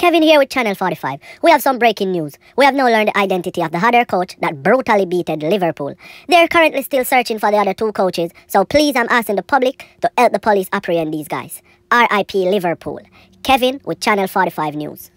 Kevin here with Channel 45. We have some breaking news. We have now learned the identity of the other coach that brutally beated Liverpool. They are currently still searching for the other two coaches, so please I'm asking the public to help the police apprehend these guys. RIP Liverpool. Kevin with Channel 45 News.